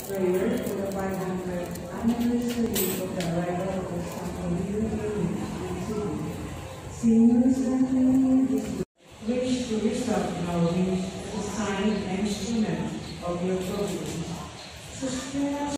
prayer for the 500th anniversary of the arrival of the Santo City. Seniors and wish to resolve our wish to sign an instrument of your providence. Sustain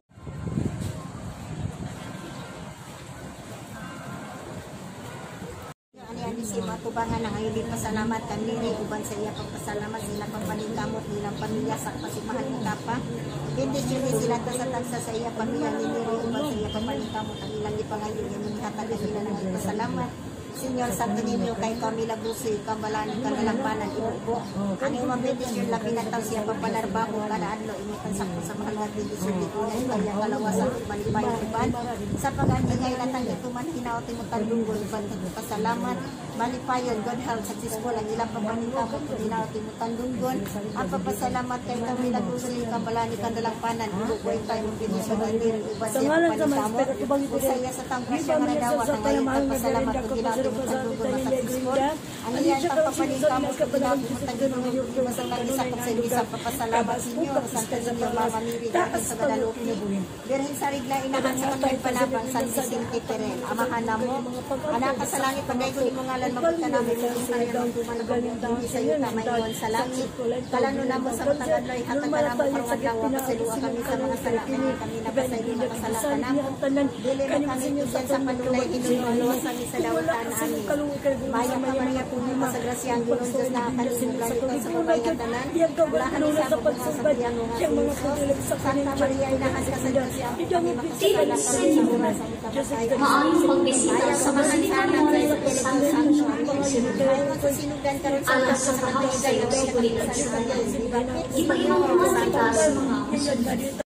si matubangan na ngayon din pasalamat kami rin uban sa iya pagpasalamat sila pagpaningkamot nilang pamilya sa pasimahan ng kapa. Hindi sila sila sa sa iya pamilya nila rin uban sa iya pagpaningkamot ang ilang ipangayon yung hatagan nila ng pasalamat. Senyor Santo Niño kay Camila Busoy, Kambalani, Kagalampanan, Ibubo. Ang imong bendisyon labi na taw siya papalarbaho kada adlaw imutan sakto sa mahal nga bendisyon di kunay kaya kalawasan malipay uban. Sa pag-aningay natang ituman hinaot imutan lungol uban pasalamat. Malipayon, God health, successful ang ilang papaningkamot kung hinaot imutan lungol. Ang papasalamat kay Camila Busoy, Kambalani, Kagalampanan, Ibubo tayo mong bendisyon na din uban siya papaningkamot. Usaya sa tanggrasya nga nadawa na ngayon pagpasalamat kung hinaot ang iyan ang papaningkamot kung pinag-utagin mo sa nag-isakot sa ibisang papasalamat sinyo Santo Niño Mama Miri dapat sa Guadalupe Birhen sa rigla inahan sa kanyang palabang San Vicente Perel amahan na mo anak ka sa langit pagay ko di mo ngalan magpunta namin sa isaya ng tumanong sa iyo na mayon sa langit kalano na mo sa matagan loy hatag ka naman parwaglawa pasiluwa kami sa mga salamin kami na basay din nakasalatan na mo dili mo kami tiyan sa panulay hinulungan sa misa dawatan amin Maya Maria Pumima sa grasyang Ginong Diyos na kalimuglan ito sa babayatanan lahat isa mo kung sasabihan mo nga sa Santa Maria inakas ka sa grasyang kami makasalanan kami sa mura sa ikapatay maayong pagbisita sa Basilica ng Santo Niño sinugan karon sa alas sa House of Seguridad. Ipainom mo kita sa mga